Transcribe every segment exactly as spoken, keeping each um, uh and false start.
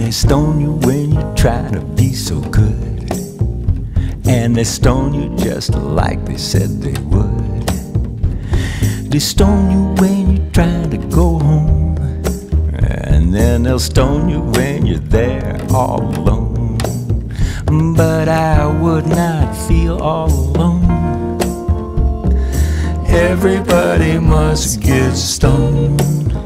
they stone you when you try to be so good, and they stone you just like they said they would. They stone you when you try to go home, and then they'll stone you when you're there all alone. But I would not feel all alone. Everybody must get stoned.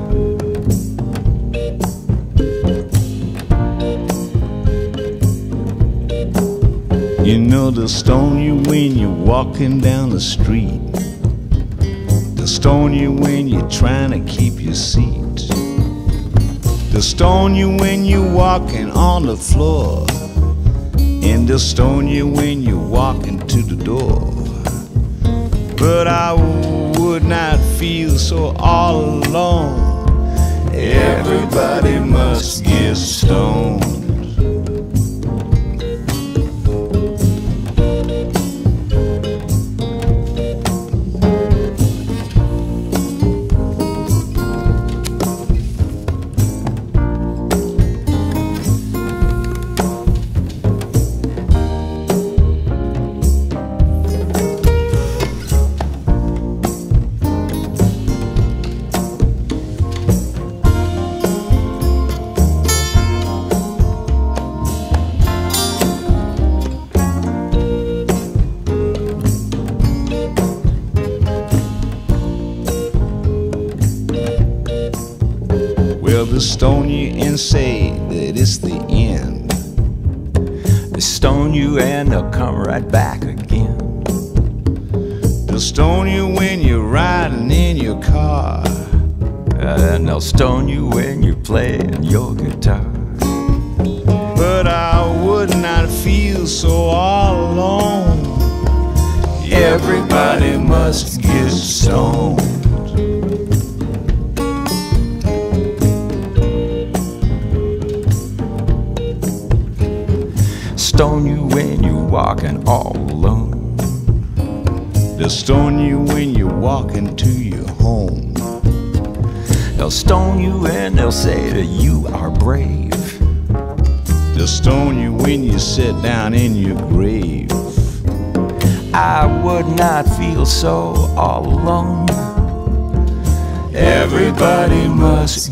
You know they'll stone you when you're walking down the street. They'll stone you when you're trying to keep your seat. They'll stone you when you're walking on the floor, and they'll stone you when you're walking to the door. But I would not feel so all alone. Everybody must get stoned. Well, they'll stone you and say that it's the end. They stone you and they'll come right back again. They'll stone you when you're riding in your car, and they'll stone you when you're playing your guitar. But I would not feel so all alone. Everybody must get stoned. Stone you when you're walking all alone. They'll stone you when you're walking to your home. They'll stone you and they'll say that you are brave. They'll stone you when you sit down in your grave. I would not feel so all alone. Everybody must